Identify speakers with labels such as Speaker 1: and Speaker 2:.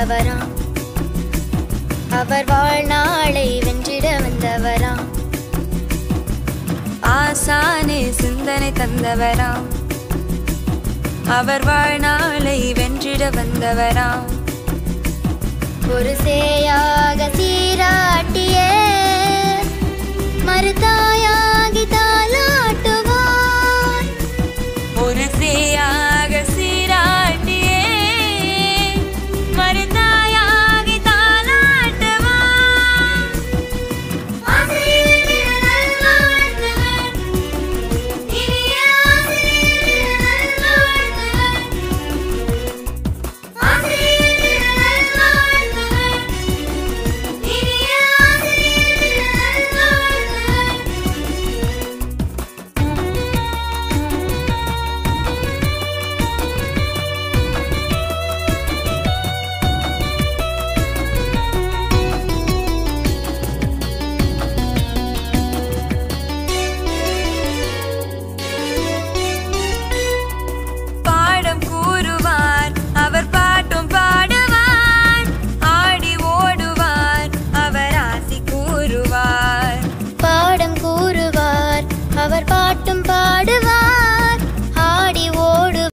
Speaker 1: வந்தவராம். அவர் வாழ்நாளை வென்றிட வந்தவராம்.
Speaker 2: ஆசானே சிந்தனை தந்தவராம். அவர் வாழ்நாளை வென்றிட வந்தவராம்.
Speaker 1: ஒரு சேயாக சீராட்டிய மறுத்தாய்